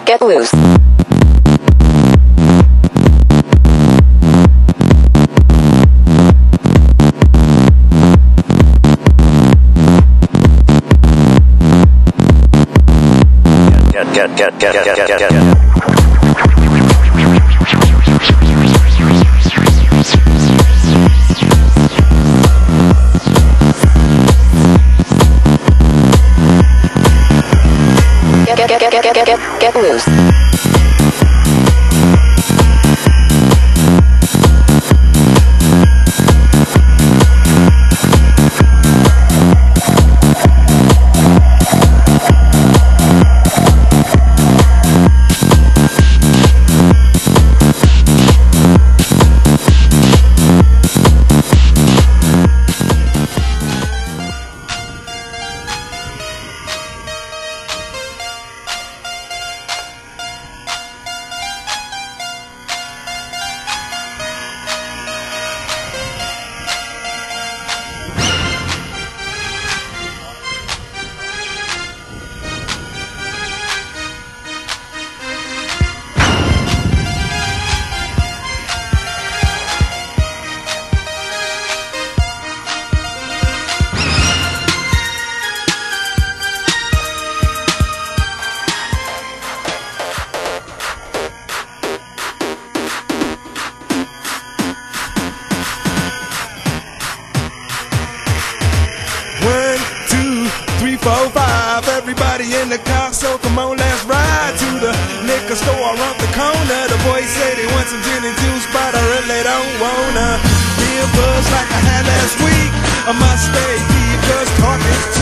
Get loose. Get loose. Four, five, everybody in the car, so come on, let's ride to the liquor store around the corner. The boys say they want some gin and juice, but I really don't wanna be a buzz like I had last week. I must stay deep, cause talking's